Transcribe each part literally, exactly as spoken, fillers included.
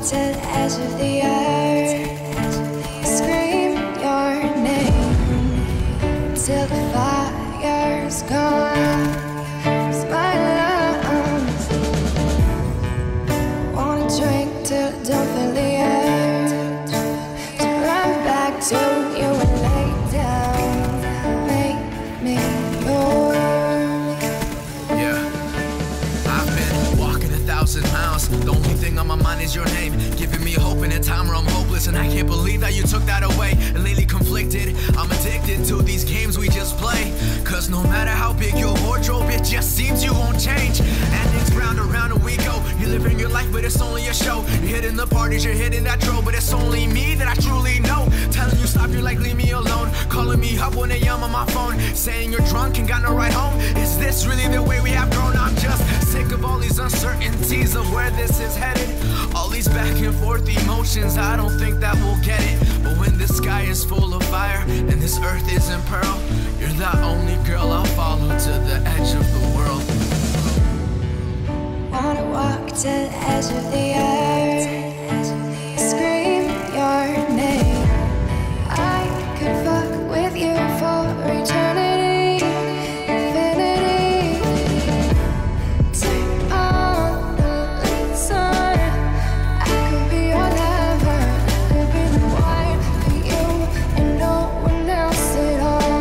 to the edge of the earth, scream your name till the fire's gone. It's my lungs. Wanna drink till I don't feel the urge to run back to you and lay down. Make me yours. Yeah, I've been walking a thousand miles. The only thing on my mind is your name, giving me hope in a time where I'm hopeless. And I can't believe that you took that away. And lately conflicted, I'm addicted to these games we just play. Cause no matter how big your wardrobe, it just seems you won't change. And it's round and round and we go. You're living your life, but it's only a show. You're hitting the parties, you're hitting that drove, but it's only me that I truly know. Telling you stop, you're like leave me alone. Calling me up when I'm on my phone, saying you're drunk and got no ride home. Is this really the way we have grown? I'm just sick of all these uncertainties of where this is headed. All these back and forth emotions, I don't think that we'll get it. But when the sky is full of fire and this earth is in peril, you're the only girl I'll follow to the edge of the world. Wanna walk to the edge of the earth, scream your name. I could fuck with you for eternity, infinity. Turn on the lights on. I could be your lover, could be the one for you and no one else at all.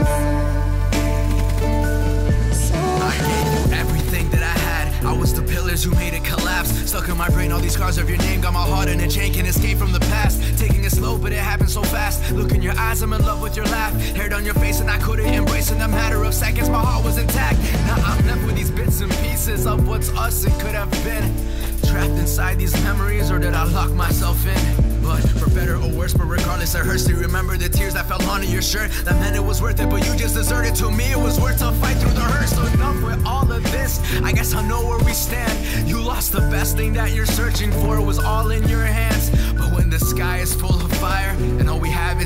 So I gave you everything that I had. I was the pillars who made it collapse. Stuck in my brain, all these scars of your name. Got my heart in a chain, can't escape from the past. Taking it slow, but it happened so fast. Look in your eyes, I'm in love with your laugh. Hair down your face and I couldn't embrace. In a matter of seconds, my heart was intact. Now I'm left with these bits and pieces of what's us and could have been. Trapped inside these memories, or did I lock myself in? But for better or worse, but regardless it hurts to remember the tears that fell onto your shirt. That meant it was worth it, but you just deserted. To me it was worth to fight through the hurt. So enough with all of this, I guess I know where we stand. You lost the best thing that you're searching for, it was all in your hands. But when the sky is full of fire and all we have is